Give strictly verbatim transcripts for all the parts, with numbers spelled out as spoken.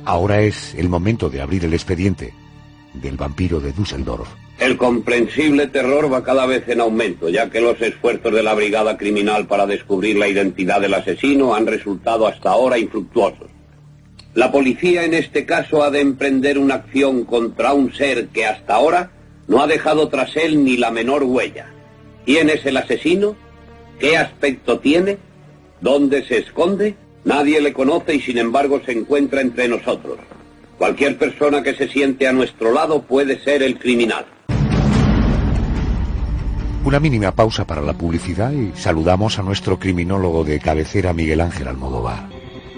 Ahora es el momento de abrir el expediente del vampiro de Düsseldorf. El comprensible terror va cada vez en aumento, ya que los esfuerzos de la brigada criminal para descubrir la identidad del asesino han resultado hasta ahora infructuosos. La policía en este caso ha de emprender una acción contra un ser que hasta ahora no ha dejado tras él ni la menor huella. ¿Quién es el asesino? ¿Qué aspecto tiene? ¿Dónde se esconde? Nadie le conoce y sin embargo se encuentra entre nosotros. Cualquier persona que se siente a nuestro lado puede ser el criminal. Una mínima pausa para la publicidad y saludamos a nuestro criminólogo de cabecera, Miguel Ángel Almodóvar.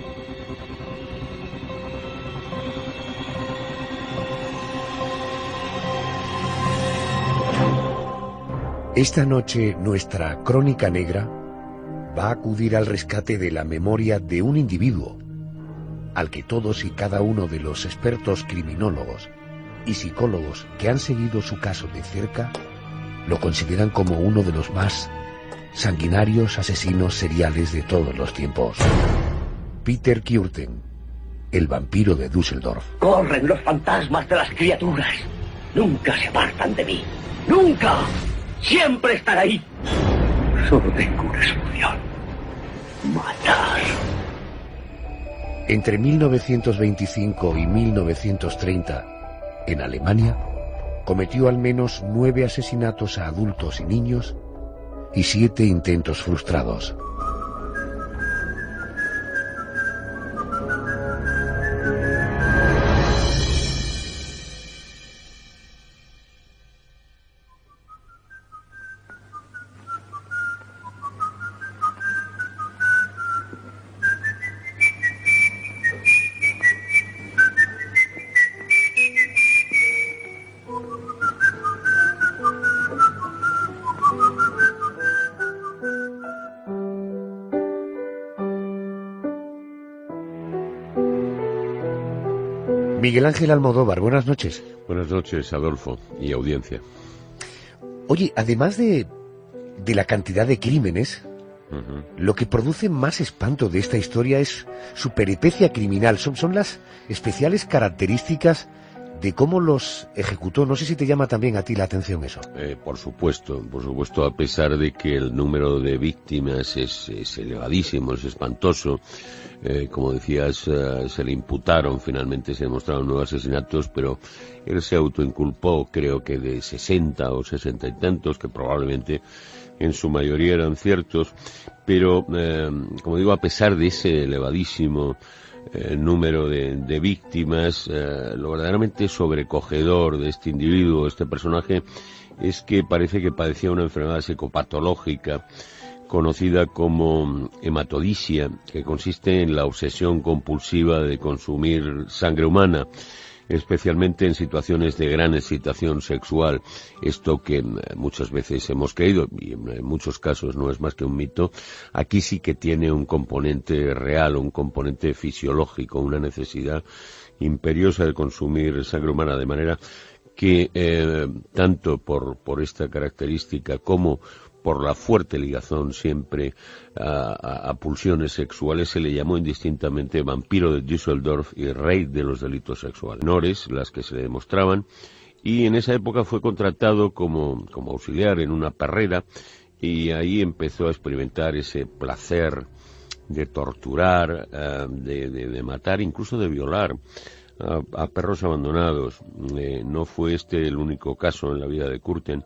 Esta noche nuestra crónica negra va a acudir al rescate de la memoria de un individuo al que todos y cada uno de los expertos criminólogos y psicólogos que han seguido su caso de cerca lo consideran como uno de los más sanguinarios asesinos seriales de todos los tiempos. Peter Kürten, el vampiro de Düsseldorf. Corren los fantasmas de las criaturas. Nunca se apartan de mí. ¡Nunca! Siempre estar ahí. Solo tengo una solución. Matar. Entre mil novecientos veinticinco y mil novecientos treinta, en Alemania, cometió al menos nueve asesinatos a adultos y niños y siete intentos frustrados. Miguel Ángel Almodóvar, buenas noches. Buenas noches, Adolfo, y audiencia. Oye, además de, de la cantidad de crímenes, Uh-huh. lo que produce más espanto de esta historia es su peripecia criminal. Son, son las especiales características de cómo los ejecutó. No sé si te llama también a ti la atención eso. Eh, por supuesto, por supuesto, a pesar de que el número de víctimas es, es elevadísimo, es espantoso. Eh, como decías, uh, se le imputaron, finalmente se demostraron nuevos asesinatos, pero él se autoinculpó, creo que de sesenta o sesenta y tantos, que probablemente en su mayoría eran ciertos, pero, eh, como digo, a pesar de ese elevadísimo eh, número de, de víctimas, eh, lo verdaderamente sobrecogedor de este individuo, este personaje, es que parece que padecía una enfermedad psicopatológica conocida como hematodicia, que consiste en la obsesión compulsiva de consumir sangre humana, especialmente en situaciones de gran excitación sexual. Esto que muchas veces hemos creído, y en muchos casos no es más que un mito, aquí sí que tiene un componente real, un componente fisiológico, una necesidad imperiosa de consumir sangre humana, de manera que eh, tanto por, por esta característica como por la fuerte ligazón siempre a, a, a pulsiones sexuales, se le llamó indistintamente vampiro de Düsseldorf y rey de los delitos sexuales. Menores, las que se le demostraban, y en esa época fue contratado como, como auxiliar en una perrera, y ahí empezó a experimentar ese placer de torturar, uh, de, de, de matar, incluso de violar a, a perros abandonados. Eh, no fue este el único caso en la vida de Kürten,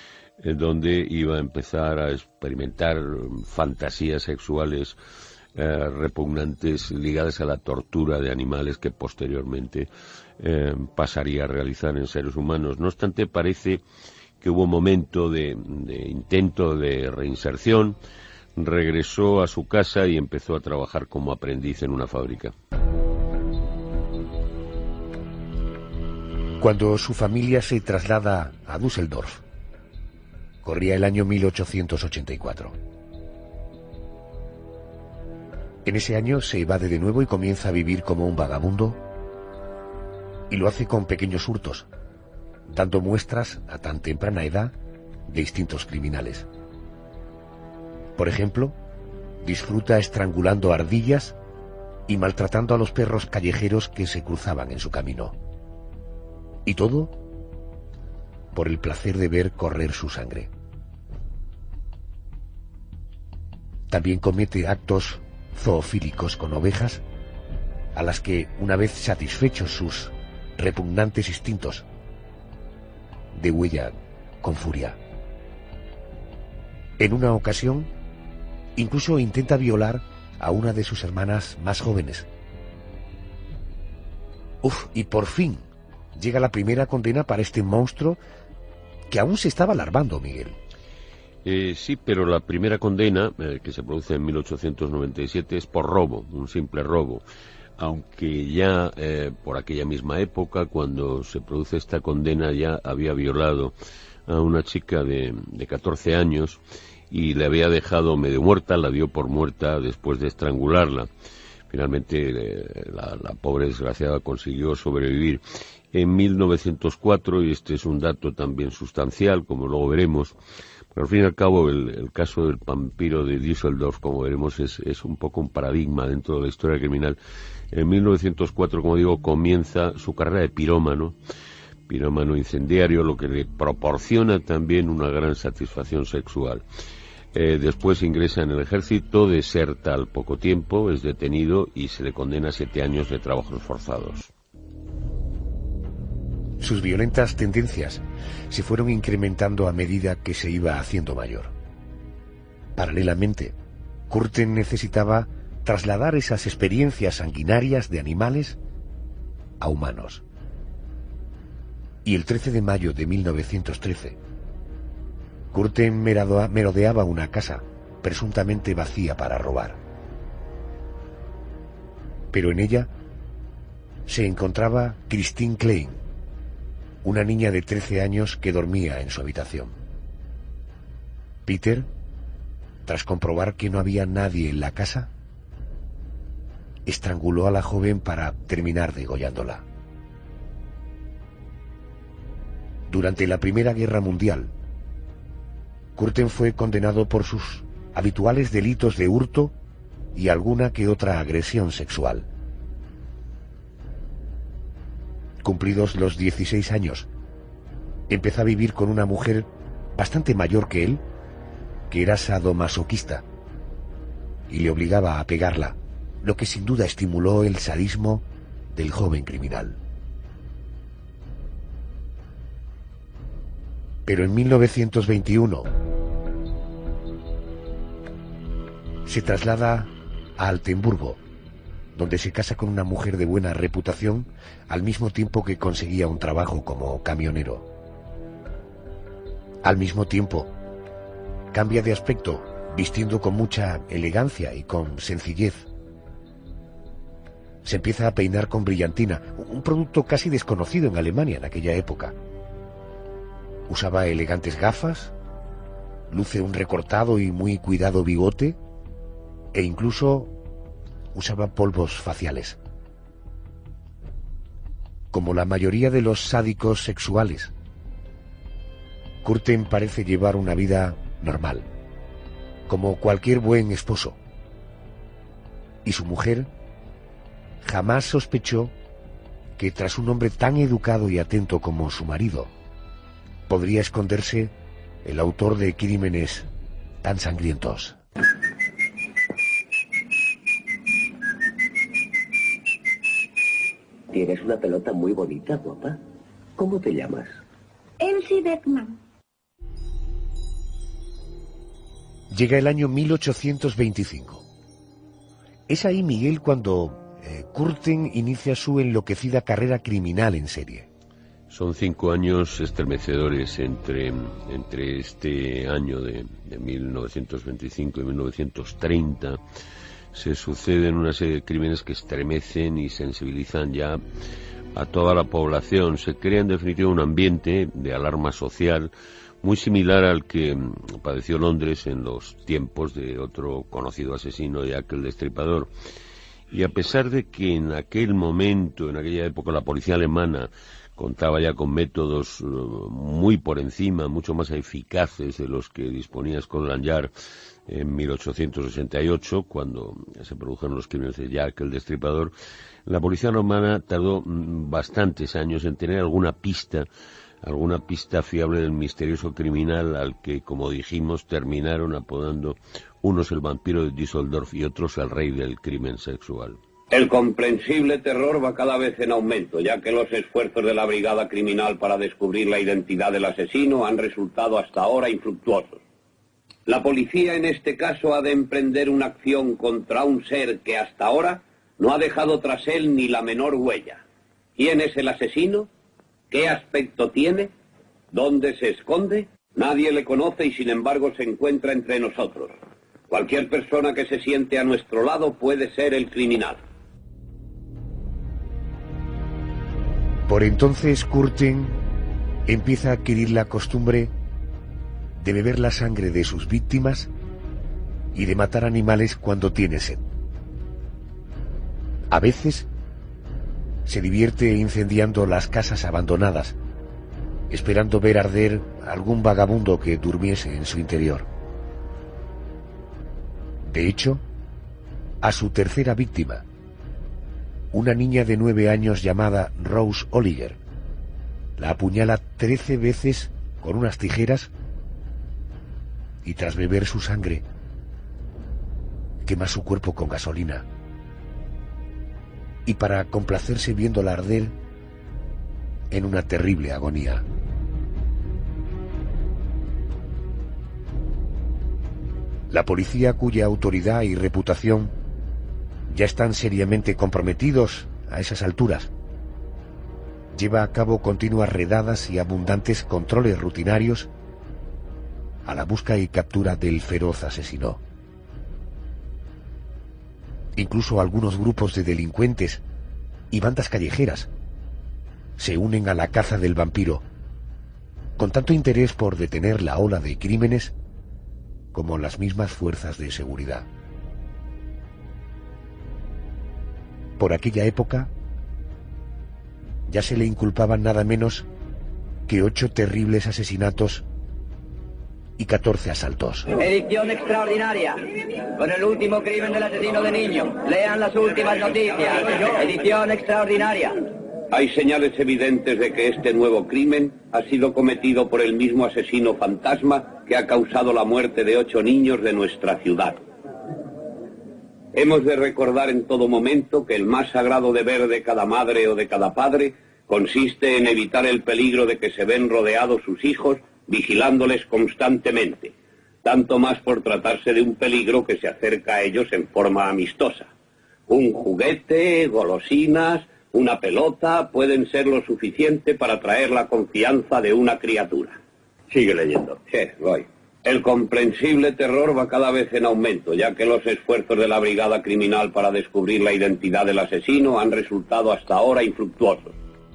donde iba a empezar a experimentar fantasías sexuales eh, repugnantes ligadas a la tortura de animales que posteriormente eh, pasaría a realizar en seres humanos. No obstante, parece que hubo un momento de, de intento de reinserción, regresó a su casa y empezó a trabajar como aprendiz en una fábrica. Cuando su familia se traslada a Düsseldorf, corría el año mil ochocientos ochenta y cuatro. En ese año se evade de nuevo y comienza a vivir como un vagabundo, y lo hace con pequeños hurtos, dando muestras a tan temprana edad de instintos criminales. Por ejemplo, disfruta estrangulando ardillas y maltratando a los perros callejeros que se cruzaban en su camino. Y todo por el placer de ver correr su sangre. También comete actos zoofílicos con ovejas, a las que, una vez satisfechos sus repugnantes instintos, degüella con furia. En una ocasión, incluso intenta violar a una de sus hermanas más jóvenes. Uf, y por fin llega la primera condena para este monstruo que aún se estaba larvando, Miguel. Eh, sí, pero la primera condena, eh, que se produce en mil ochocientos noventa y siete, es por robo, un simple robo. Aunque ya eh, por aquella misma época, cuando se produce esta condena, ya había violado a una chica de, de catorce años y le había dejado medio muerta, la dio por muerta después de estrangularla. Finalmente eh, la, la pobre desgraciada consiguió sobrevivir. En mil novecientos cuatro, y este es un dato también sustancial, como luego veremos, pero al fin y al cabo el, el caso del vampiro de Düsseldorf, como veremos, es, es un poco un paradigma dentro de la historia criminal. En mil novecientos cuatro, como digo, comienza su carrera de pirómano, pirómano incendiario, lo que le proporciona también una gran satisfacción sexual. Eh, después ingresa en el ejército, deserta al poco tiempo, es detenido y se le condena a siete años de trabajos forzados. Sus violentas tendencias se fueron incrementando a medida que se iba haciendo mayor. Paralelamente, Kürten necesitaba trasladar esas experiencias sanguinarias de animales a humanos. Y el trece de mayo de mil novecientos trece, Kürten merodeaba una casa presuntamente vacía para robar. Pero en ella se encontraba Christine Klein, una niña de trece años que dormía en su habitación. Peter, tras comprobar que no había nadie en la casa, estranguló a la joven para terminar degollándola. Durante la Primera Guerra Mundial, Kürten fue condenado por sus habituales delitos de hurto y alguna que otra agresión sexual. Cumplidos los dieciséis años, empezó a vivir con una mujer bastante mayor que él, que era sadomasoquista, y le obligaba a pegarla, lo que sin duda estimuló el sadismo del joven criminal. Pero en mil novecientos veintiuno se traslada a Altenburgo, donde se casa con una mujer de buena reputación, al mismo tiempo que conseguía un trabajo como camionero. Al mismo tiempo, cambia de aspecto, vistiendo con mucha elegancia y con sencillez. Se empieza a peinar con brillantina, un producto casi desconocido en Alemania en aquella época. Usaba elegantes gafas, luce un recortado y muy cuidado bigote, e incluso usaba polvos faciales. Como la mayoría de los sádicos sexuales, Kürten parece llevar una vida normal, como cualquier buen esposo. Y su mujer jamás sospechó que tras un hombre tan educado y atento como su marido, podría esconderse el autor de crímenes tan sangrientos. Tienes una pelota muy bonita, guapa. ¿Cómo te llamas? Elsie Beckman. Llega el año mil ochocientos veinticinco. Es ahí, Miguel, cuando eh, Kürten inicia su enloquecida carrera criminal en serie. Son cinco años estremecedores entre, entre este año de, de mil novecientos veinticinco y mil novecientos treinta. Se suceden una serie de crímenes que estremecen y sensibilizan ya a toda la población. Se crea en definitiva un ambiente de alarma social muy similar al que padeció Londres en los tiempos de otro conocido asesino, Jack el Destripador. Y a pesar de que en aquel momento, en aquella época, la policía alemana contaba ya con métodos muy por encima, mucho más eficaces de los que disponía Scotland Yard en mil ochocientos sesenta y ocho, cuando se produjeron los crímenes de Jack el Destripador, la policía romana tardó bastantes años en tener alguna pista, alguna pista fiable del misterioso criminal al que, como dijimos, terminaron apodando unos el vampiro de Düsseldorf y otros el rey del crimen sexual. El comprensible terror va cada vez en aumento, ya que los esfuerzos de la brigada criminal para descubrir la identidad del asesino han resultado hasta ahora infructuosos. La policía en este caso ha de emprender una acción contra un ser que hasta ahora no ha dejado tras él ni la menor huella. ¿Quién es el asesino? ¿Qué aspecto tiene? ¿Dónde se esconde? Nadie le conoce y sin embargo se encuentra entre nosotros. Cualquier persona que se siente a nuestro lado puede ser el criminal. Por entonces Curtin empieza a adquirir la costumbre de beber la sangre de sus víctimas y de matar animales cuando tiene sed. A veces se divierte incendiando las casas abandonadas, esperando ver arder algún vagabundo que durmiese en su interior. De hecho, a su tercera víctima, una niña de nueve años llamada Rose Oliger, la apuñala trece veces con unas tijeras y tras beber su sangre, quema su cuerpo con gasolina. Y para complacerse viéndola arder en una terrible agonía. La policía, cuya autoridad y reputación ya están seriamente comprometidos a esas alturas, lleva a cabo continuas redadas y abundantes controles rutinarios a la busca y captura del feroz asesino. Incluso algunos grupos de delincuentes y bandas callejeras se unen a la caza del vampiro, con tanto interés por detener la ola de crímenes como las mismas fuerzas de seguridad. Por aquella época ya se le inculpaban nada menos que ocho terribles asesinatos y catorce asaltos. Edición extraordinaria, con el último crimen del asesino de niños. Lean las últimas noticias. Edición extraordinaria. Hay señales evidentes de que este nuevo crimen ha sido cometido por el mismo asesino fantasma que ha causado la muerte de ocho niños de nuestra ciudad. Hemos de recordar en todo momento que el más sagrado deber de cada madre o de cada padre consiste en evitar el peligro de que se ven rodeados sus hijos, vigilándoles constantemente, tanto más por tratarse de un peligro que se acerca a ellos en forma amistosa. Un juguete, golosinas, una pelota pueden ser lo suficiente para atraer la confianza de una criatura. Sigue leyendo. Sí, voy. El comprensible terror va cada vez en aumento, ya que los esfuerzos de la brigada criminal para descubrir la identidad del asesino han resultado hasta ahora infructuosos.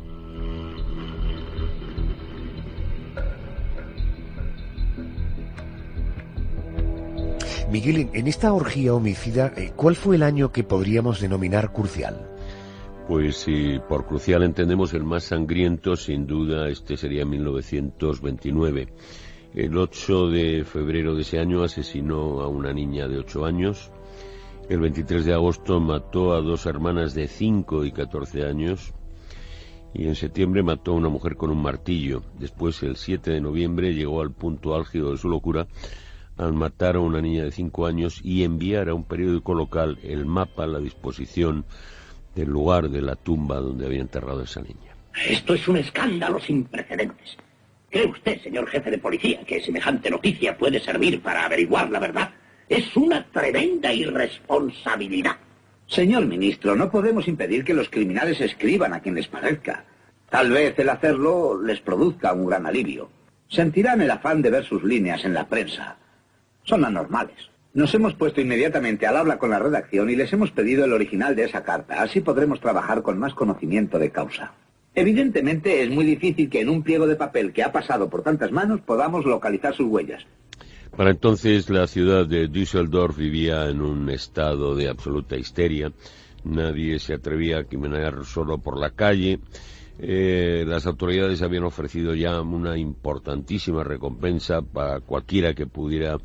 Miguel, en esta orgía homicida, ¿cuál fue el año que podríamos denominar crucial? Pues si por crucial entendemos el más sangriento, sin duda este sería mil novecientos veintinueve. El ocho de febrero de ese año asesinó a una niña de ocho años. El veintitrés de agosto mató a dos hermanas de cinco y catorce años. Y en septiembre mató a una mujer con un martillo. Después, el siete de noviembre, llegó al punto álgido de su locura al matar a una niña de cinco años y enviar a un periódico local el mapa a la disposición del lugar de la tumba donde había enterrado a esa niña. Esto es un escándalo sin precedentes. ¿Cree usted, señor jefe de policía, que semejante noticia puede servir para averiguar la verdad? Es una tremenda irresponsabilidad. Señor ministro, no podemos impedir que los criminales escriban a quien les parezca. Tal vez el hacerlo les produzca un gran alivio. Sentirán el afán de ver sus líneas en la prensa. Son anormales. Nos hemos puesto inmediatamente al habla con la redacción y les hemos pedido el original de esa carta. Así podremos trabajar con más conocimiento de causa. Evidentemente es muy difícil que en un pliego de papel que ha pasado por tantas manos podamos localizar sus huellas. Para entonces la ciudad de Düsseldorf vivía en un estado de absoluta histeria. Nadie se atrevía a caminar solo por la calle. Eh, las autoridades habían ofrecido ya una importantísima recompensa para cualquiera que pudiera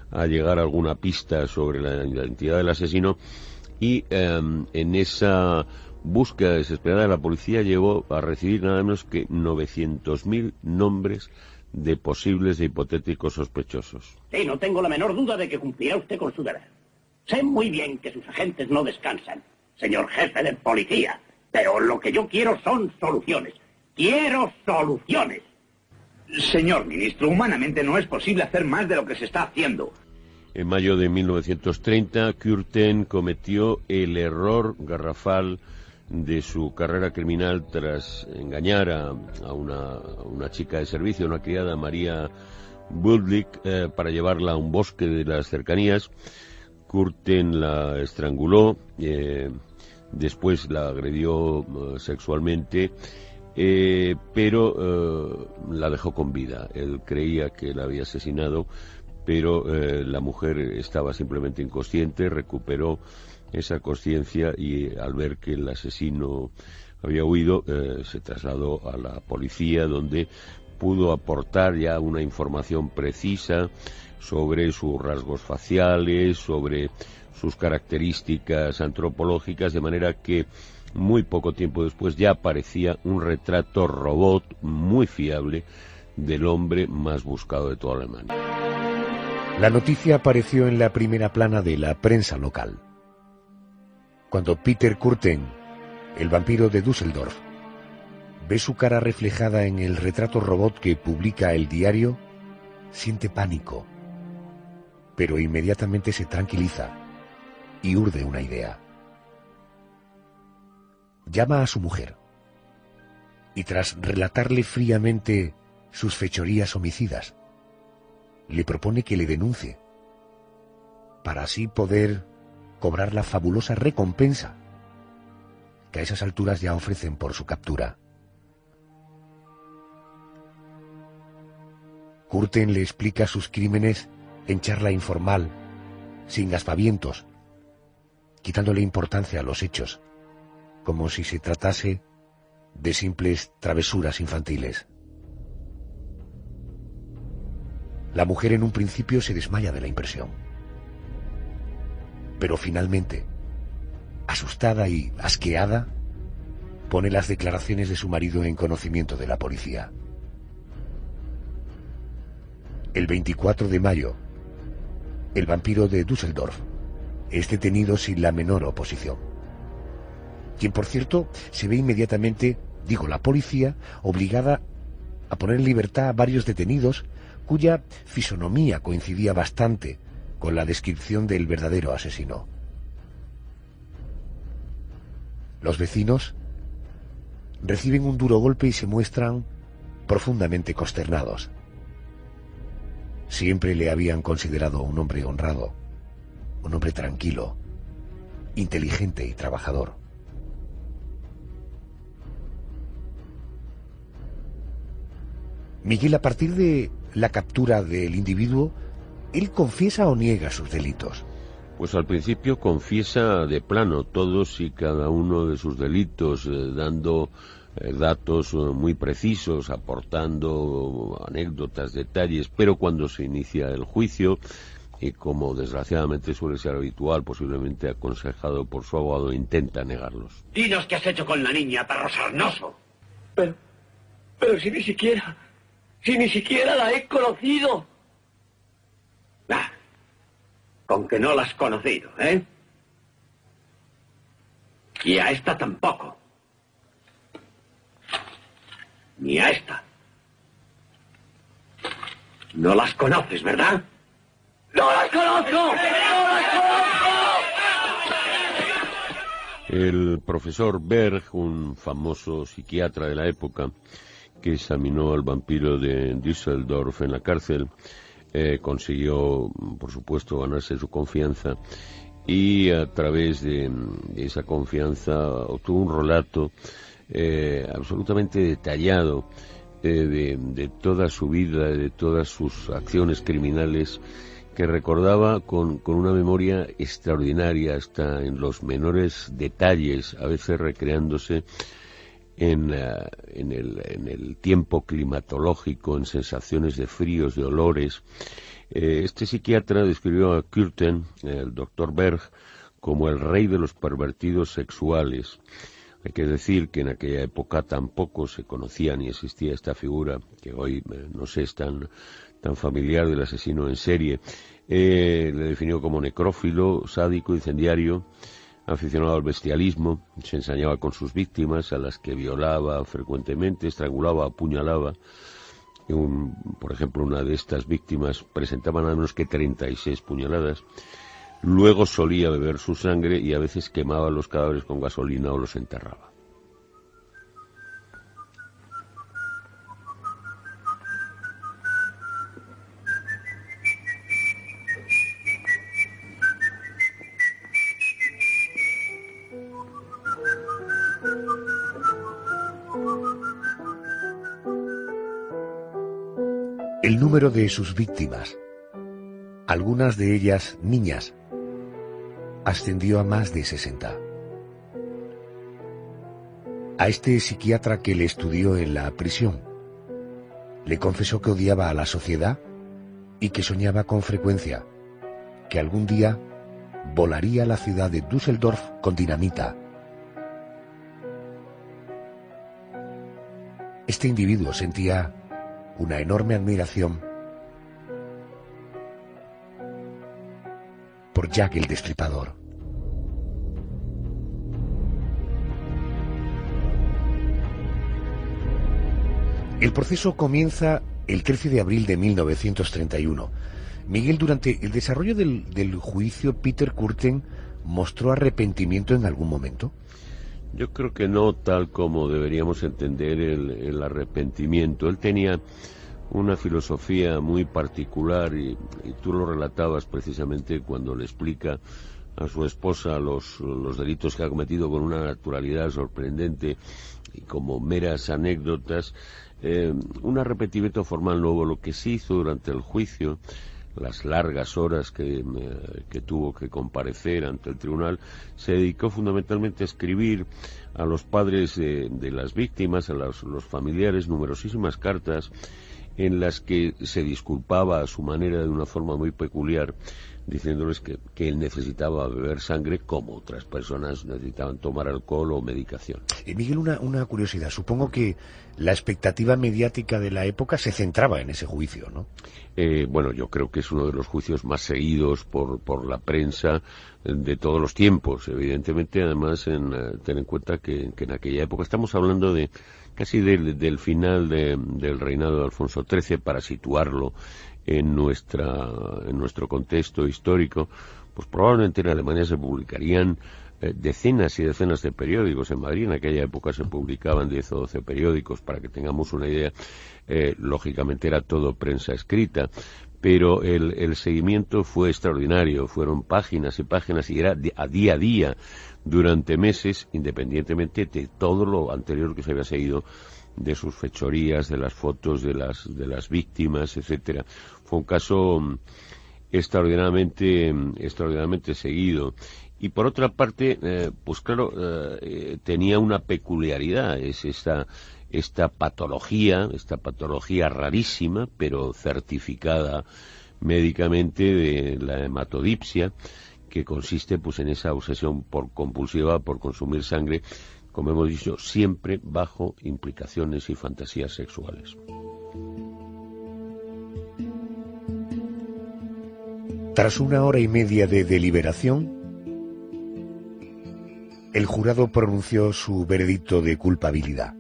a llegar a alguna pista sobre la identidad del asesino, y eh, en esa búsqueda desesperada la policía llegó a recibir nada menos que novecientos mil nombres de posibles e hipotéticos sospechosos. Sí, no tengo la menor duda de que cumplirá usted con su deber. Sé muy bien que sus agentes no descansan, señor jefe de policía, pero lo que yo quiero son soluciones. ¡Quiero soluciones! Señor ministro, humanamente no es posible hacer más de lo que se está haciendo. En mayo de mil novecientos treinta, Curtin cometió el error garrafal de su carrera criminal tras engañar a, a, una, a una chica de servicio, una criada, María Budlik, eh, para llevarla a un bosque de las cercanías. Curtin la estranguló, eh, después la agredió uh, sexualmente, eh, pero uh, la dejó con vida. Él creía que la había asesinado, pero eh, la mujer estaba simplemente inconsciente, recuperó esa conciencia y al ver que el asesino había huido, eh, se trasladó a la policía, donde pudo aportar ya una información precisa sobre sus rasgos faciales, sobre sus características antropológicas, de manera que muy poco tiempo después ya aparecía un retrato robot muy fiable del hombre más buscado de toda Alemania. La noticia apareció en la primera plana de la prensa local. Cuando Peter Curtin, el vampiro de Düsseldorf, ve su cara reflejada en el retrato robot que publica el diario, siente pánico, pero inmediatamente se tranquiliza y urde una idea. Llama a su mujer y, tras relatarle fríamente sus fechorías homicidas, le propone que le denuncie, para así poder cobrar la fabulosa recompensa que a esas alturas ya ofrecen por su captura. Curtin le explica sus crímenes en charla informal, sin aspavientos, quitándole importancia a los hechos, como si se tratase de simples travesuras infantiles. La mujer en un principio se desmaya de la impresión, pero finalmente, asustada y asqueada, pone las declaraciones de su marido en conocimiento de la policía. El veinticuatro de mayo, el vampiro de Düsseldorf es detenido sin la menor oposición, quien por cierto se ve inmediatamente, digo la policía, obligada a poner en libertad a varios detenidos cuya fisonomía coincidía bastante con la descripción del verdadero asesino. Los vecinos reciben un duro golpe y se muestran profundamente consternados. Siempre le habían considerado un hombre honrado, un hombre tranquilo, inteligente y trabajador. Miguel, a partir de la captura del individuo, ¿él confiesa o niega sus delitos? Pues al principio confiesa de plano todos y cada uno de sus delitos, eh, dando eh, datos eh, muy precisos, aportando anécdotas, detalles, pero cuando se inicia el juicio, y como desgraciadamente suele ser habitual, posiblemente aconsejado por su abogado, intenta negarlos. Dinos qué has hecho con la niña, perro sarnoso. Pero, pero si ni siquiera, si ni siquiera la he conocido. Ah, con que no la has conocido, ¿eh? Y a esta tampoco. Ni a esta. No las conoces, ¿verdad? ¡No las conozco! ¡No las conozco! El profesor Berg, un famoso psiquiatra de la época, que examinó al vampiro de Düsseldorf en la cárcel, eh, consiguió, por supuesto, ganarse su confianza, y a través de, de esa confianza obtuvo un relato eh, absolutamente detallado eh, de, de toda su vida, de todas sus acciones criminales, que recordaba con, con una memoria extraordinaria, hasta en los menores detalles, a veces recreándose en, uh, en, el, en el tiempo climatológico, en sensaciones de fríos, de olores. Eh, este psiquiatra describió a Kürten, el doctor Berg, como el rey de los pervertidos sexuales. Hay que decir que en aquella época tampoco se conocía ni existía esta figura, que hoy eh, no sé, es tan, tan familiar, del asesino en serie. Eh, le definió como necrófilo, sádico, incendiario, aficionado al bestialismo, se ensañaba con sus víctimas, a las que violaba frecuentemente, estrangulaba, apuñalaba. Un, por ejemplo, una de estas víctimas presentaba nada menos que treinta y seis puñaladas. Luego solía beber su sangre y a veces quemaba los cadáveres con gasolina o los enterraba. El número de sus víctimas, algunas de ellas niñas, ascendió a más de sesenta. A este psiquiatra que le estudió en la prisión, le confesó que odiaba a la sociedad y que soñaba con frecuencia que algún día volaría a la ciudad de Düsseldorf con dinamita. Este individuo sentía una enorme admiración por Jack el Destripador. El proceso comienza el trece de abril de mil novecientos treinta y uno. Miguel, durante el desarrollo del, del juicio, Peter Kürten mostró arrepentimiento en algún momento. Yo creo que no tal como deberíamos entender el, el arrepentimiento. Él tenía una filosofía muy particular y, y tú lo relatabas precisamente cuando le explica a su esposa los, los delitos que ha cometido con una naturalidad sorprendente y como meras anécdotas. Eh, un arrepentimiento formal nuevo. Lo que sí hizo durante el juicio, las largas horas que, eh, que tuvo que comparecer ante el tribunal, se dedicó fundamentalmente a escribir a los padres de, de las víctimas, a los, los familiares, numerosísimas cartas en las que se disculpaba a su manera, de una forma muy peculiar, diciéndoles que, que él necesitaba beber sangre como otras personas necesitaban tomar alcohol o medicación. Eh, Miguel, una, una curiosidad. Supongo que la expectativa mediática de la época se centraba en ese juicio, ¿no? Eh, bueno, yo creo que es uno de los juicios más seguidos por, por la prensa de todos los tiempos. Evidentemente, además, en, uh, ten en cuenta que, que en aquella época estamos hablando de casi del, del final de, del reinado de Alfonso trece, para situarlo en nuestra en nuestro contexto histórico. Pues probablemente en Alemania se publicarían eh, decenas y decenas de periódicos. En Madrid en aquella época se publicaban diez o doce periódicos, para que tengamos una idea. Eh, lógicamente era todo prensa escrita, pero el, el seguimiento fue extraordinario. Fueron páginas y páginas y era de, a día a día durante meses, independientemente de todo lo anterior que se había seguido, de sus fechorías, de las fotos de las de las víctimas, etcétera. Fue un caso extraordinariamente extraordinariamente seguido. Y por otra parte, eh, pues claro, eh, tenía una peculiaridad, es esta esta patología, esta patología rarísima, pero certificada médicamente, de la hematodipsia, que consiste pues en esa obsesión por compulsiva por consumir sangre, como hemos dicho, siempre bajo implicaciones y fantasías sexuales. Tras una hora y media de deliberación, el jurado pronunció su veredicto de culpabilidad.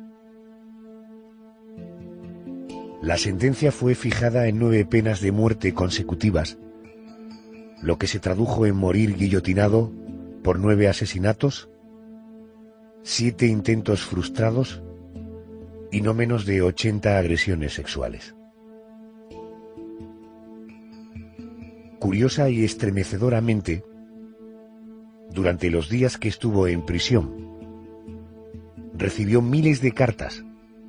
La sentencia fue fijada en nueve penas de muerte consecutivas, lo que se tradujo en morir guillotinado por nueve asesinatos, siete intentos frustrados y no menos de ochenta agresiones sexuales. Curiosa y estremecedoramente, durante los días que estuvo en prisión, recibió miles de cartas,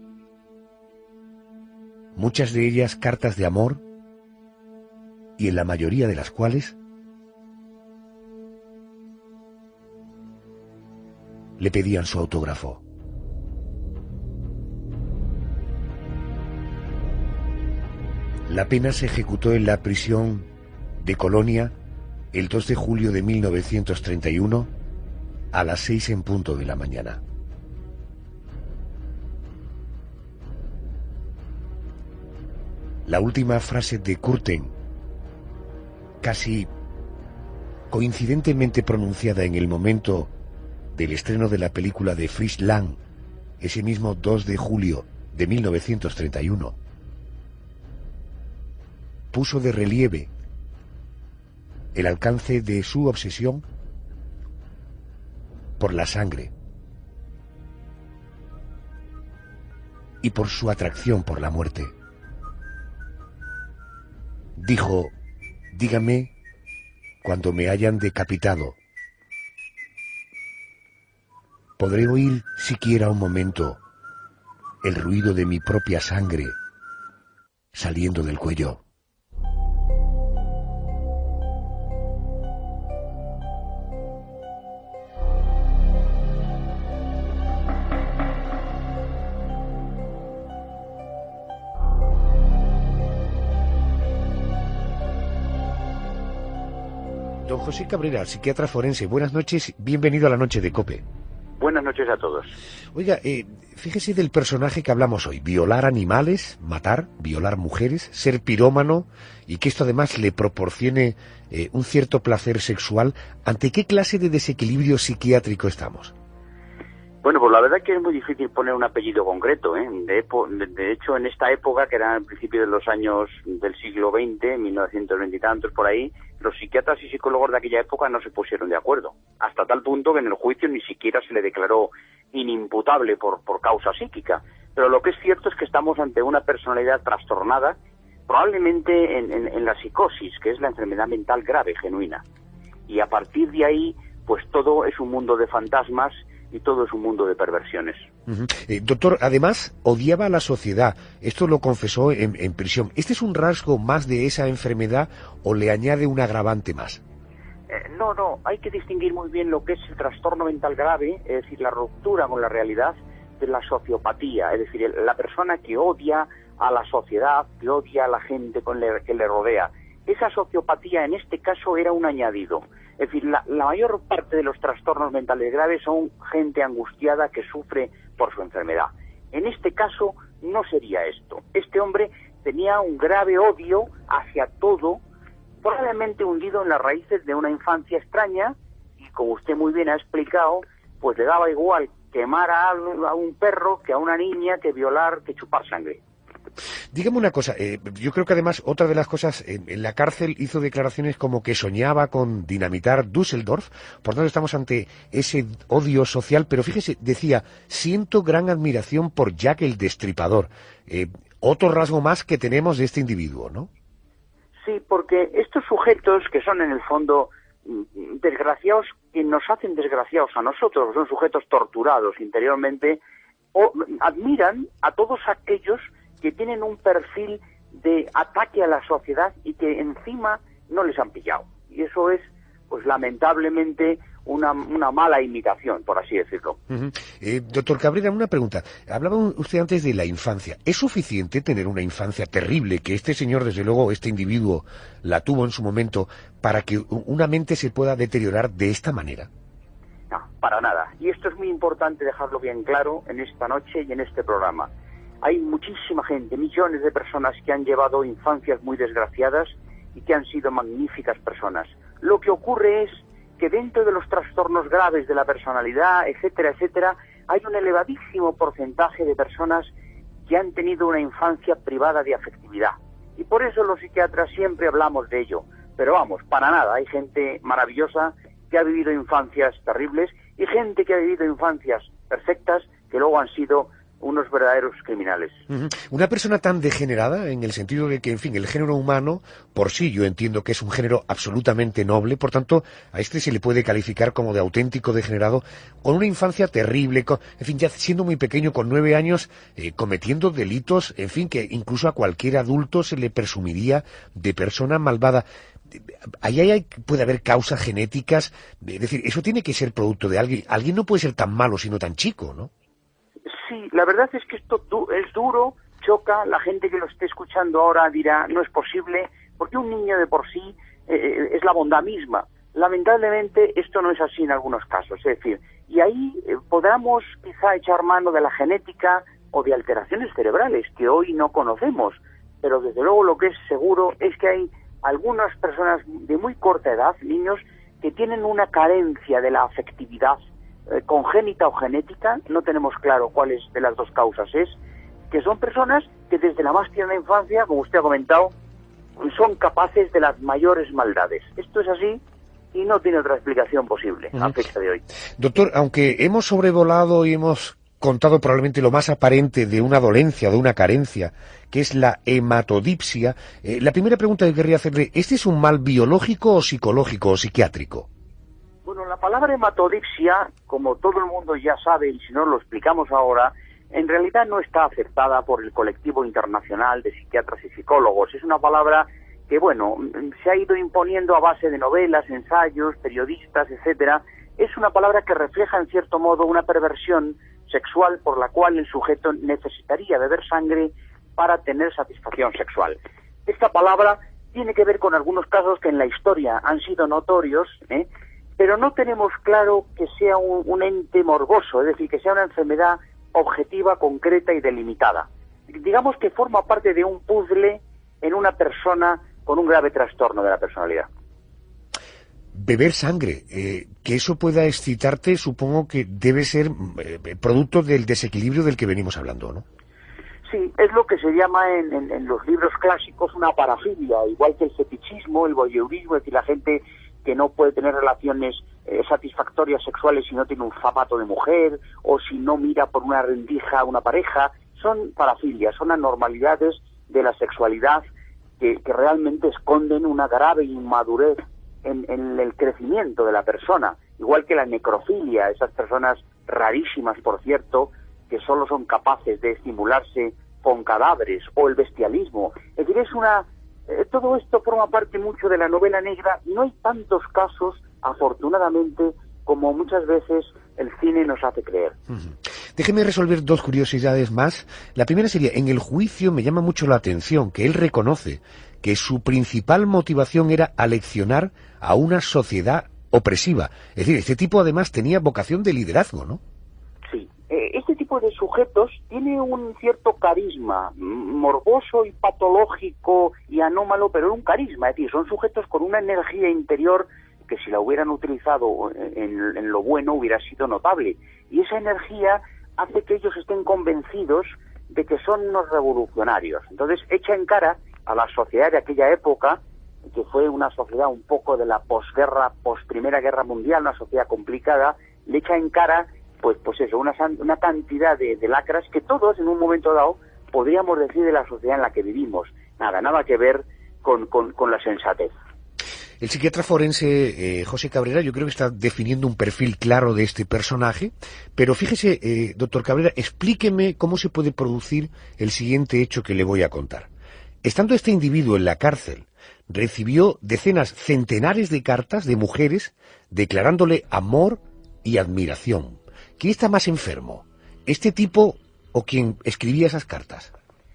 muchas de ellas cartas de amor, y en la mayoría de las cuales le pedían su autógrafo. La pena se ejecutó en la prisión de Colonia el dos de julio de mil novecientos treinta y uno a las seis en punto de la mañana. La última frase de Curten, casi coincidentemente pronunciada en el momento del estreno de la película de Fritz Lang, ese mismo dos de julio de mil novecientos treinta y uno, puso de relieve el alcance de su obsesión por la sangre y por su atracción por la muerte. Dijo: dígame cuando me hayan decapitado, ¿podré oír siquiera un momento el ruido de mi propia sangre saliendo del cuello? Don José Cabrera, psiquiatra forense, buenas noches, bienvenido a la noche de COPE. Buenas noches a todos. Oiga, eh, fíjese del personaje que hablamos hoy: violar animales, matar, violar mujeres, ser pirómano, y que esto además le proporcione eh, un cierto placer sexual. ¿Ante qué clase de desequilibrio psiquiátrico estamos? Bueno, pues la verdad es que es muy difícil poner un apellido concreto, ¿eh? De, de, de hecho, en esta época, que era al principio de los años del siglo veinte, mil novecientos veinte y tantos por ahí, los psiquiatras y psicólogos de aquella época no se pusieron de acuerdo, hasta tal punto que en el juicio ni siquiera se le declaró inimputable por, por causa psíquica. Pero lo que es cierto es que estamos ante una personalidad trastornada, probablemente en, en, en la psicosis, que es la enfermedad mental grave, genuina. Y a partir de ahí, pues todo es un mundo de fantasmas y todo es un mundo de perversiones. Uh-huh. Eh, doctor, además, odiaba a la sociedad. Esto lo confesó en, en prisión. ¿Este es un rasgo más de esa enfermedad o le añade un agravante más? Eh, no, no. Hay que distinguir muy bien lo que es el trastorno mental grave, es decir, la ruptura con la realidad, de la sociopatía, es decir, la persona que odia a la sociedad, que odia a la gente con le, que le rodea. Esa sociopatía, en este caso, era un añadido. Es decir, la, la mayor parte de los trastornos mentales graves son gente angustiada que sufre por su enfermedad. En este caso no sería esto. Este hombre tenía un grave odio hacia todo, probablemente hundido en las raíces de una infancia extraña, y como usted muy bien ha explicado, pues le daba igual quemar a, a un perro que a una niña, que violar, que chupar sangre. Dígame una cosa, eh, yo creo que además otra de las cosas, eh, en la cárcel hizo declaraciones como que soñaba con dinamitar Düsseldorf, por tanto estamos ante ese odio social, pero fíjese, decía: siento gran admiración por Jack el Destripador. Eh, otro rasgo más que tenemos de este individuo, ¿no? Sí, porque estos sujetos que son en el fondo desgraciados, que nos hacen desgraciados a nosotros, son sujetos torturados interiormente, o admiran a todos aquellos que tienen un perfil de ataque a la sociedad y que encima no les han pillado. Y eso es, pues lamentablemente, una, una mala imitación, por así decirlo. Uh-huh. eh, doctor Cabrera, una pregunta. Hablaba usted antes de la infancia. ¿Es suficiente tener una infancia terrible, que este señor, desde luego, este individuo, la tuvo en su momento, para que una mente se pueda deteriorar de esta manera? No, para nada. Y esto es muy importante dejarlo bien claro en esta noche y en este programa. Hay muchísima gente, millones de personas que han llevado infancias muy desgraciadas y que han sido magníficas personas. Lo que ocurre es que dentro de los trastornos graves de la personalidad, etcétera, etcétera, hay un elevadísimo porcentaje de personas que han tenido una infancia privada de afectividad. Y por eso los psiquiatras siempre hablamos de ello. Pero vamos, para nada, hay gente maravillosa que ha vivido infancias terribles y gente que ha vivido infancias perfectas que luego han sido unos verdaderos criminales. Uh-huh. Una persona tan degenerada, en el sentido de que, en fin, el género humano, por sí, yo entiendo que es un género absolutamente noble, por tanto, a este se le puede calificar como de auténtico degenerado, con una infancia terrible, con, en fin, ya siendo muy pequeño, con nueve años, eh, cometiendo delitos, en fin, que incluso a cualquier adulto se le presumiría de persona malvada. Ahí hay, puede haber causas genéticas, es decir, eso tiene que ser producto de alguien. Alguien no puede ser tan malo sino tan chico, ¿no? Sí, la verdad es que esto du- es duro choca, la gente que lo esté escuchando ahora dirá, no es posible, porque un niño de por sí eh, es la bondad misma. Lamentablemente esto no es así en algunos casos, es decir, y ahí eh, podamos quizá echar mano de la genética o de alteraciones cerebrales que hoy no conocemos, pero desde luego lo que es seguro es que hay algunas personas de muy corta edad, niños, que tienen una carencia de la afectividad eh, congénita o genética, no tenemos claro cuáles de las dos causas es, que son personas que desde la más tierna infancia, como usted ha comentado, son capaces de las mayores maldades. Esto es así y no tiene otra explicación posible uh-huh. a fecha de hoy. Doctor, aunque hemos sobrevolado y hemos contado probablemente lo más aparente de una dolencia, de una carencia, que es la hematodipsia, eh, la primera pregunta que querría hacerle, ¿este es un mal biológico o psicológico o psiquiátrico? Bueno, la palabra hematodipsia, como todo el mundo ya sabe, y si no lo explicamos ahora, en realidad no está aceptada por el colectivo internacional de psiquiatras y psicólogos. Es una palabra que, bueno, se ha ido imponiendo a base de novelas, ensayos, periodistas, etcétera. Es una palabra que refleja, en cierto modo, una perversión sexual por la cual el sujeto necesitaría beber sangre para tener satisfacción sexual. Esta palabra tiene que ver con algunos casos que en la historia han sido notorios, ¿eh? pero no tenemos claro que sea un, un ente morboso, es decir, que sea una enfermedad objetiva, concreta y delimitada. Digamos que forma parte de un puzzle en una persona con un grave trastorno de la personalidad. Beber sangre, eh, que eso pueda excitarte, supongo que debe ser eh, producto del desequilibrio del que venimos hablando, ¿no? Sí, es lo que se llama en, en, en los libros clásicos una parafilia, igual que el fetichismo, el voyeurismo, es decir, la gente que no puede tener relaciones eh, satisfactorias sexuales si no tiene un zapato de mujer o si no mira por una rendija a una pareja, son parafilias, son anormalidades de la sexualidad que, que realmente esconden una grave inmadurez en, en el crecimiento de la persona, igual que la necrofilia, esas personas rarísimas, por cierto, que solo son capaces de estimularse con cadáveres, o el bestialismo. Es decir, es una... Eh, todo esto forma parte mucho de la novela negra y no hay tantos casos, afortunadamente, como muchas veces el cine nos hace creer. Uh-huh. Déjeme resolver dos curiosidades más. La primera sería, en el juicio me llama mucho la atención que él reconoce que su principal motivación era aleccionar a una sociedad opresiva. Es decir, este tipo además tenía vocación de liderazgo, ¿no? Sí. Eh, este tipo de sujetos tiene un cierto carisma, morboso y patológico y anómalo, pero un carisma. Es decir, son sujetos con una energía interior que si la hubieran utilizado en, en lo bueno hubiera sido notable. Y esa energía hace que ellos estén convencidos de que son unos revolucionarios. Entonces echa en cara a la sociedad de aquella época, que fue una sociedad un poco de la posguerra, post-primera guerra mundial, una sociedad complicada, le echa en cara, pues pues eso, una, una cantidad de, de lacras que todos en un momento dado podríamos decir de la sociedad en la que vivimos. Nada, nada que ver con, con, con la sensatez. El psiquiatra forense eh, José Cabrera yo creo que está definiendo un perfil claro de este personaje, pero fíjese, eh, doctor Cabrera, explíqueme cómo se puede producir el siguiente hecho que le voy a contar. Estando este individuo en la cárcel, recibió decenas, centenares de cartas de mujeres declarándole amor y admiración. ¿Quién está más enfermo? ¿Este tipo o quien escribía esas cartas?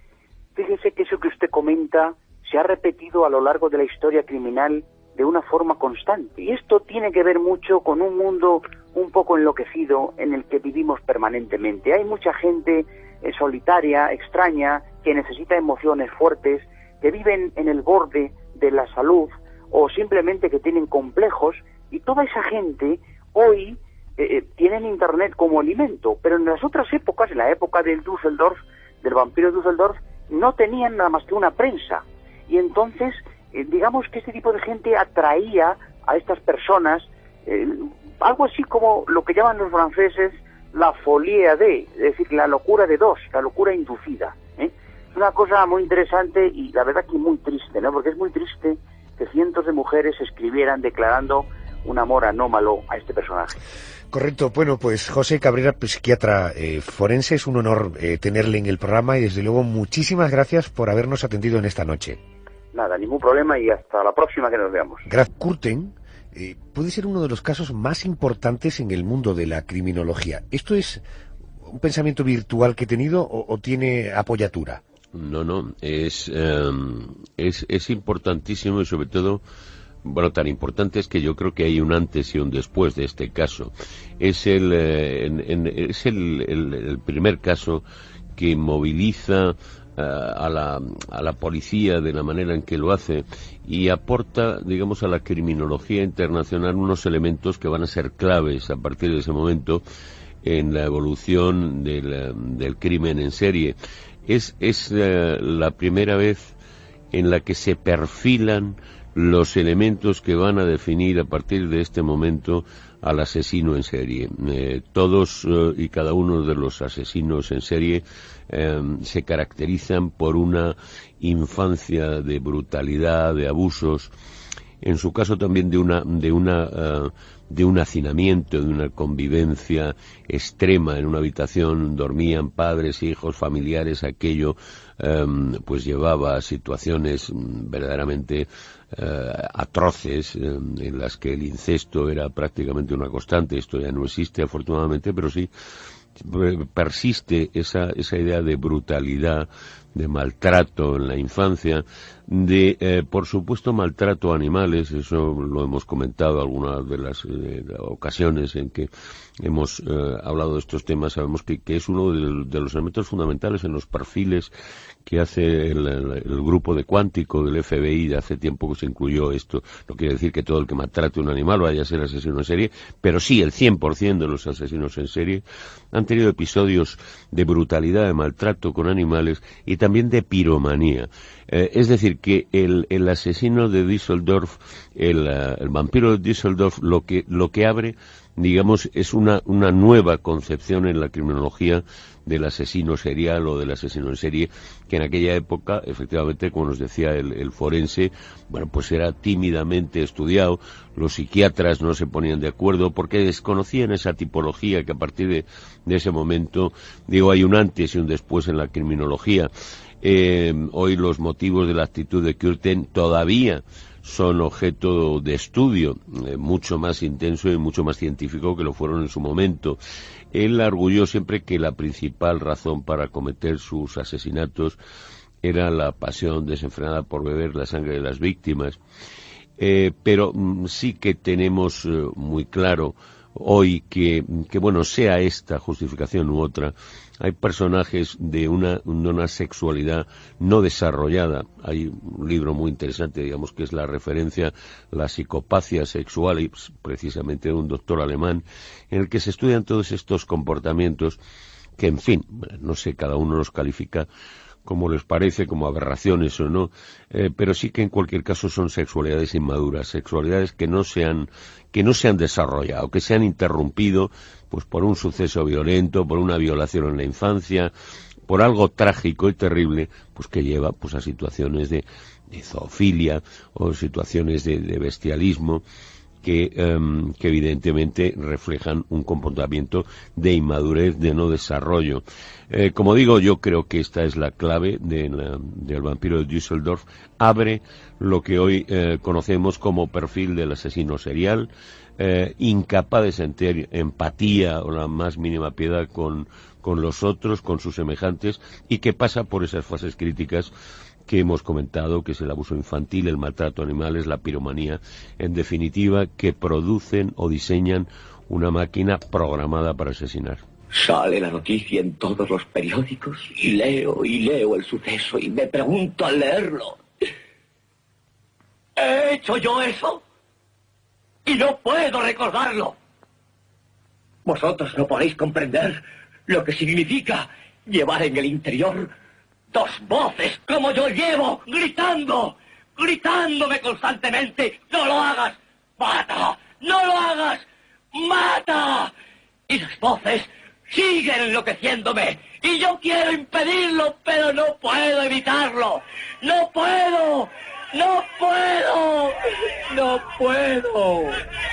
Fíjese que eso que usted comenta se ha repetido a lo largo de la historia criminal de una forma constante. Y esto tiene que ver mucho con un mundo un poco enloquecido en el que vivimos permanentemente. Hay mucha gente eh, solitaria, extraña, que necesita emociones fuertes, que viven en el borde de la salud o simplemente que tienen complejos, y toda esa gente hoy eh, tienen Internet como alimento, pero en las otras épocas, en la época del Düsseldorf, del vampiro Düsseldorf, no tenían nada más que una prensa. Y entonces, eh, digamos que este tipo de gente atraía a estas personas, eh, algo así como lo que llaman los franceses la folie de, es decir, la locura de dos, la locura inducida, ¿eh? Es una cosa muy interesante y la verdad que muy triste, ¿no? Porque es muy triste que cientos de mujeres escribieran declarando un amor anómalo a este personaje. Correcto. Bueno, pues José Cabrera, psiquiatra eh, forense, es un honor eh, tenerle en el programa y desde luego muchísimas gracias por habernos atendido en esta noche. Nada, ningún problema y hasta la próxima que nos veamos. Gracias. Kurten eh, puede ser uno de los casos más importantes en el mundo de la criminología. ¿Esto es un pensamiento virtual que he tenido o, o tiene apoyatura? No, no, es, eh, es, es importantísimo y sobre todo, bueno, tan importante es que yo creo que hay un antes y un después de este caso. Es el, eh, en, en, es el, el, el primer caso que moviliza Uh, a la, a la policía de la manera en que lo hace y aporta, digamos, a la criminología internacional unos elementos que van a ser claves a partir de ese momento en la evolución del, del crimen en serie. Es, es uh, la primera vez en la que se perfilan los elementos que van a definir a partir de este momento al asesino en serie. Eh, todos eh, y cada uno de los asesinos en serie eh, se caracterizan por una infancia de brutalidad, de abusos, en su caso también de una de una uh, de un hacinamiento, de una convivencia extrema en una habitación, dormían padres, hijos, familiares, aquello um, pues llevaba a situaciones verdaderamente uh, atroces, um, en las que el incesto era prácticamente una constante. Esto ya no existe afortunadamente, pero sí persiste esa esa idea de brutalidad, de maltrato en la infancia, de, eh, por supuesto, maltrato a animales. Eso lo hemos comentado algunas de las eh, ocasiones en que hemos eh, hablado de estos temas. Sabemos que, que es uno de, de los elementos fundamentales en los perfiles que hace el, el, el grupo de Cuántico del F B I. De hace tiempo que se incluyó esto. No quiere decir que todo el que maltrate a un animal vaya a ser asesino en serie, pero sí el cien por ciento de los asesinos en serie han tenido episodios de brutalidad, de maltrato con animales y también de piromanía. Eh, es decir, que el, el asesino de Düsseldorf, el, uh, el vampiro de Düsseldorf, lo que, lo que abre, digamos, es una, una nueva concepción en la criminología del asesino serial o del asesino en serie, que en aquella época, efectivamente, como nos decía el, el forense, bueno, pues era tímidamente estudiado. Los psiquiatras no se ponían de acuerdo porque desconocían esa tipología, que a partir de, de ese momento, digo, hay un antes y un después en la criminología. Eh, hoy los motivos de la actitud de Kürten todavía son objeto de estudio, eh, mucho más intenso y mucho más científico que lo fueron en su momento. Él arguyó siempre que la principal razón para cometer sus asesinatos era la pasión desenfrenada por beber la sangre de las víctimas. Eh, pero mm, sí que tenemos eh, muy claro hoy que, que, bueno, sea esta justificación u otra, hay personajes de una, de una sexualidad no desarrollada. Hay un libro muy interesante, digamos, que es la referencia, la psicopatia sexual, y precisamente de un doctor alemán, en el que se estudian todos estos comportamientos que, en fin, no sé, cada uno los califica como les parece, como aberraciones o no, eh, pero sí que en cualquier caso son sexualidades inmaduras, sexualidades que no se han, que no se han desarrollado, que se han interrumpido pues por un suceso violento, por una violación en la infancia, por algo trágico y terrible, pues que lleva pues a situaciones de, de zoofilia o situaciones de, de bestialismo, que, um, que evidentemente reflejan un comportamiento de inmadurez, de no desarrollo. Eh, como digo, yo creo que esta es la clave de la, del vampiro de Düsseldorf. Abre lo que hoy eh, conocemos como perfil del asesino serial, eh, incapaz de sentir empatía o la más mínima piedad con, con los otros, con sus semejantes, y que pasa por esas fases críticas que hemos comentado, que es el abuso infantil, el maltrato a animales, la piromanía, en definitiva, que producen o diseñan una máquina programada para asesinar. Sale la noticia en todos los periódicos y leo y leo el suceso y me pregunto al leerlo, ¿he hecho yo eso? Y no puedo recordarlo. Vosotros no podéis comprender lo que significa llevar en el interior dos voces como yo llevo, gritando, gritándome constantemente, ¡no lo hagas! ¡Mata! ¡No lo hagas! ¡Mata! Y las voces siguen enloqueciéndome, y yo quiero impedirlo, pero no puedo evitarlo. ¡No puedo! ¡No puedo! ¡No puedo!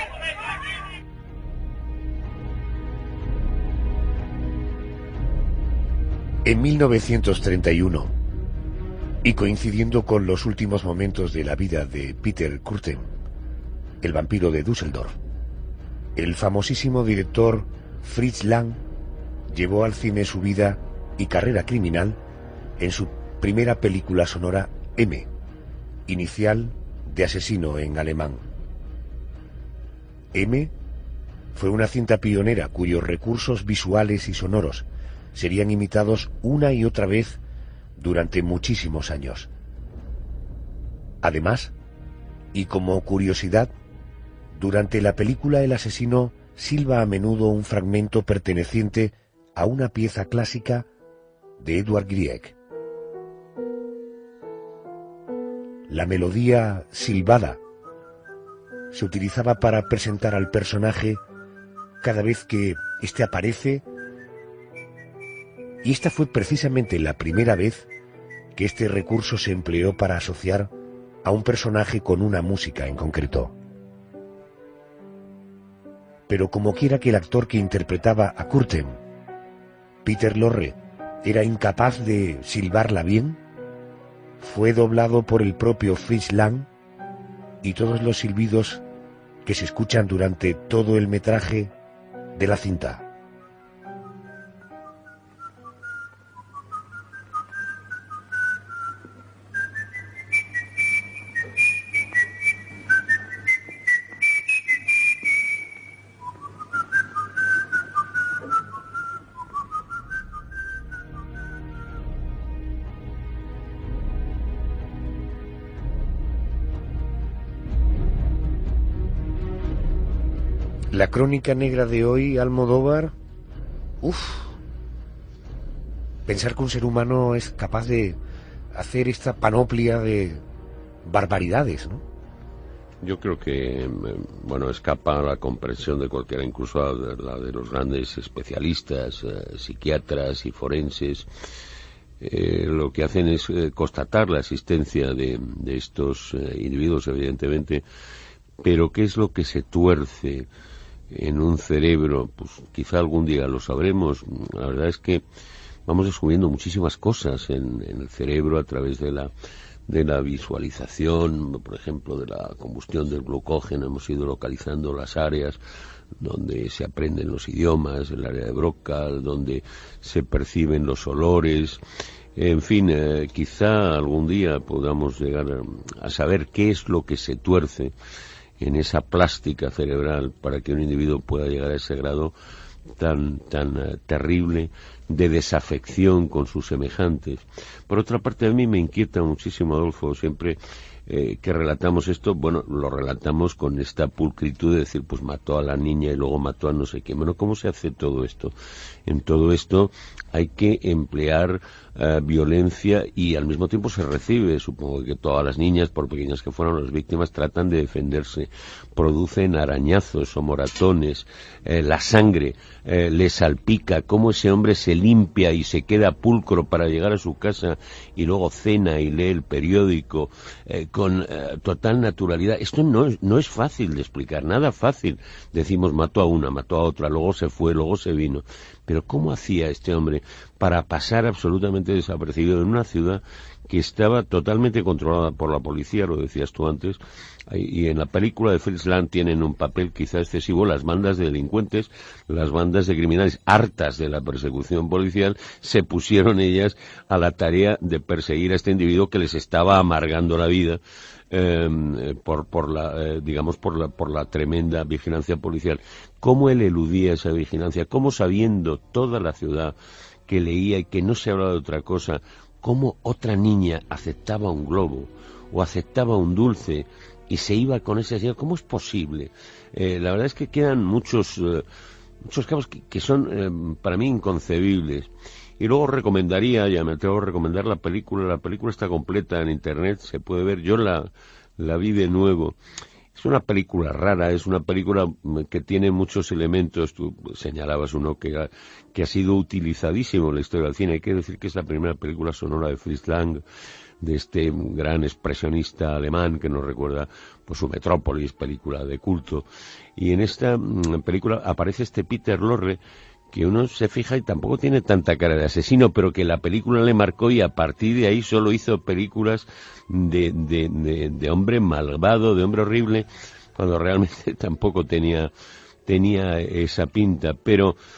En mil novecientos treinta y uno, y coincidiendo con los últimos momentos de la vida de Peter Kürten, el vampiro de Düsseldorf, el famosísimo director Fritz Lang llevó al cine su vida y carrera criminal en su primera película sonora M, inicial de asesino en alemán. M fue una cinta pionera cuyos recursos visuales y sonoros serían imitados una y otra vez durante muchísimos años. Además, y como curiosidad, durante la película el asesino silba a menudo un fragmento perteneciente a una pieza clásica de Edvard Grieg. La melodía silbada se utilizaba para presentar al personaje cada vez que éste aparece, y esta fue precisamente la primera vez que este recurso se empleó para asociar a un personaje con una música en concreto. Pero como quiera que el actor que interpretaba a Curten, Peter Lorre, era incapaz de silbarla bien, fue doblado por el propio Fritz Lang, y todos los silbidos que se escuchan durante todo el metraje de la cinta. La crónica negra de hoy, Almodóvar, uff, pensar que un ser humano es capaz de hacer esta panoplia de barbaridades, ¿no? Yo creo que, bueno, escapa a la comprensión de cualquiera, incluso a la de los grandes especialistas, eh, psiquiatras y forenses. Eh, lo que hacen es eh, constatar la existencia de, de estos eh, individuos, evidentemente, pero ¿qué es lo que se tuerce en un cerebro? Pues quizá algún día lo sabremos. La verdad es que vamos descubriendo muchísimas cosas en, en el cerebro a través de la de la visualización, por ejemplo, de la combustión del glucógeno. Hemos ido localizando las áreas donde se aprenden los idiomas, el área de Broca, donde se perciben los olores. En fin, eh, quizá algún día podamos llegar a, a saber qué es lo que se tuerce en esa plástica cerebral para que un individuo pueda llegar a ese grado tan tan uh, terrible de desafección con sus semejantes. Por otra parte, a mí me inquieta muchísimo, Adolfo, siempre eh, que relatamos esto, bueno, lo relatamos con esta pulcritud de decir, pues mató a la niña y luego mató a no sé qué. Bueno, ¿cómo se hace todo esto? En todo esto hay que emplear uh, violencia y al mismo tiempo se recibe. Supongo que todas las niñas, por pequeñas que fueran las víctimas, tratan de defenderse, producen arañazos o moratones, eh, la sangre eh, le salpica, cómo ese hombre se limpia y se queda pulcro para llegar a su casa y luego cena y lee el periódico eh, con eh, total naturalidad. Esto no es, no es fácil de explicar, nada fácil. Decimos, mató a una, mató a otra, luego se fue, luego se vino. Pero ¿cómo hacía este hombre para pasar absolutamente desapercibido en una ciudad que estaba totalmente controlada por la policía, lo decías tú antes? Y en la película de Fritz Lang tienen un papel quizá excesivo las bandas de delincuentes, las bandas de criminales, hartas de la persecución policial, se pusieron ellas a la tarea de perseguir a este individuo que les estaba amargando la vida eh, por, por la, eh, digamos, por la, por la tremenda vigilancia policial. ¿Cómo él eludía esa vigilancia? ¿Cómo, sabiendo toda la ciudad que leía y que no se hablaba de otra cosa, cómo otra niña aceptaba un globo o aceptaba un dulce y se iba con ese señor? ¿Cómo es posible? Eh, la verdad es que quedan muchos eh, muchos cabos que, que son eh, para mí inconcebibles. Y luego recomendaría, ya me atrevo a recomendar la película. La película está completa en internet, se puede ver. Yo la, la vi de nuevo. Es una película rara, es una película que tiene muchos elementos. Tú señalabas uno que ha, que ha sido utilizadísimo en la historia del cine. Hay que decir que es la primera película sonora de Fritz Lang, de este gran expresionista alemán que nos recuerda pues su Metrópolis, película de culto. Y en esta mm, película aparece este Peter Lorre, que uno se fija y tampoco tiene tanta cara de asesino, pero que la película le marcó y a partir de ahí solo hizo películas de, de, de, de hombre malvado, de hombre horrible, cuando realmente tampoco tenía, tenía esa pinta. Pero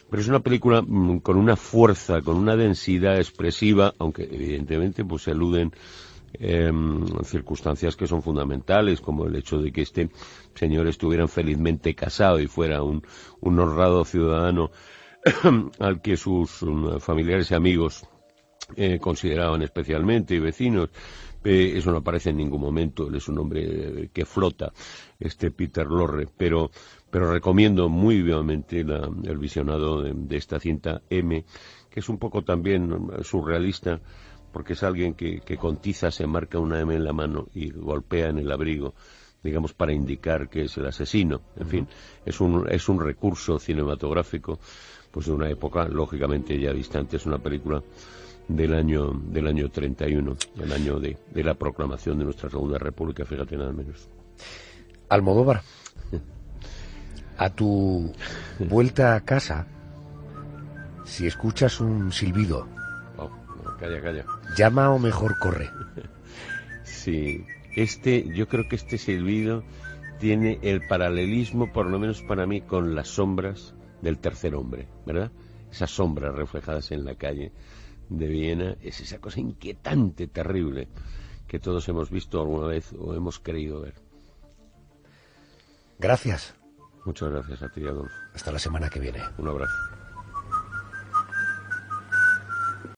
pero es una película mmm, con una fuerza, con una densidad expresiva, aunque evidentemente pues se aluden eh, circunstancias que son fundamentales, como el hecho de que este señor estuviera felizmente casado y fuera un, un honrado ciudadano al que sus um, familiares y amigos eh, consideraban especialmente, y vecinos. Eh, eso no aparece en ningún momento, él es un hombre eh, que flota, este Peter Lorre, pero pero recomiendo muy vivamente la, el visionado de, de esta cinta M, que es un poco también surrealista, porque es alguien que, que con tiza se marca una M en la mano y golpea en el abrigo, digamos, para indicar que es el asesino. En fin, es un, es un recurso cinematográfico pues de una época lógicamente ya distante. Es una película del año del año treinta y uno, el año de, de la proclamación de nuestra Segunda República, fíjate, nada menos. Almodóvar, a tu vuelta a casa, si escuchas un silbido, oh, calla, calla, llama o mejor corre. Sí, este, yo creo que este silbido tiene el paralelismo, por lo menos para mí, con las sombras del Tercer Hombre, ¿verdad? Esas sombras reflejadas en la calle de Viena, es esa cosa inquietante, terrible, que todos hemos visto alguna vez o hemos creído ver. Gracias. Muchas gracias a ti, Adolfo. Hasta la semana que viene. Un abrazo.